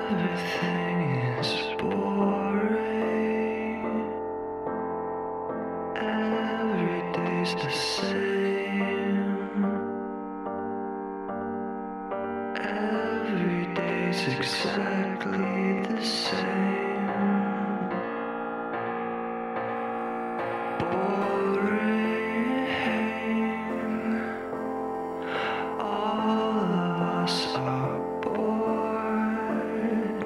Everything is boring. Every day's the same. Every day's exactly the same. Boring. All of us are bored.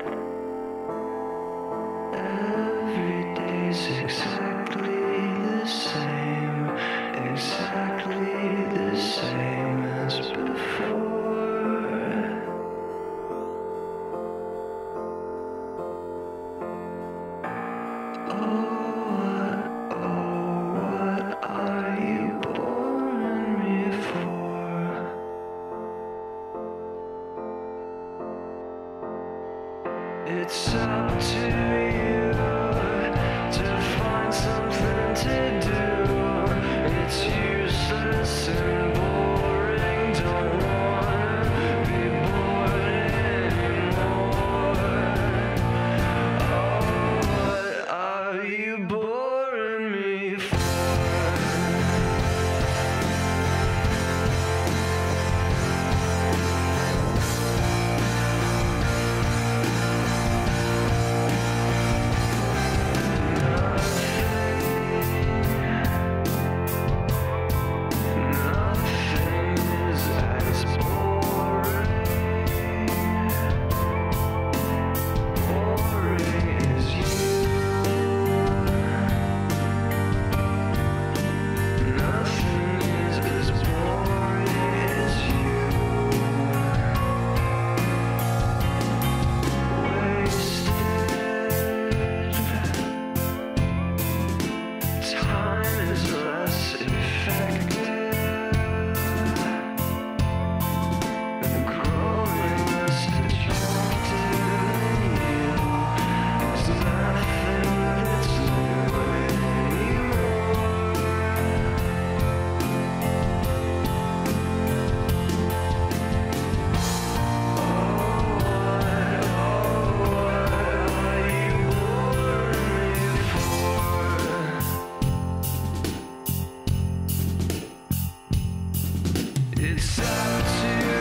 Every day's exactly the same. Exactly the same as before. What are you boring me for? It's up to you to find something to do. It's useless and boring. Don't wanna be bored anymore. Oh, what are you boring me for? It's up to you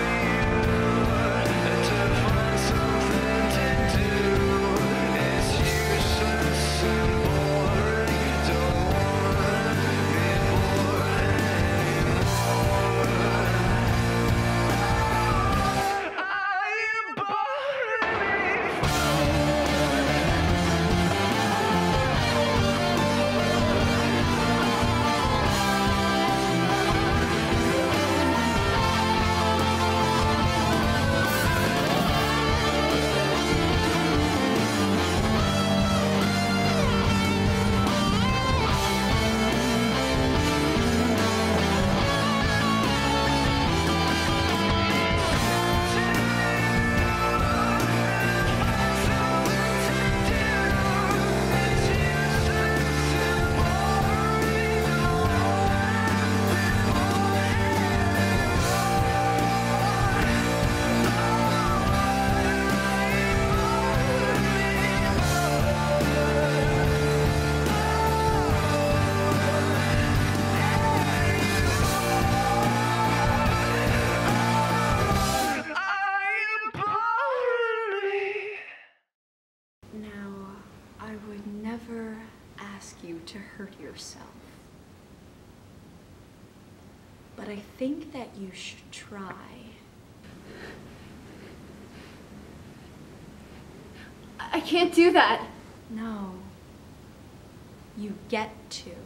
to find something to do. It's useless and boring. Don't wanna be bored anymore. Are you boring me? Now, I would never ask you to hurt yourself, but I think that you should try. I can't do that. No, you get to.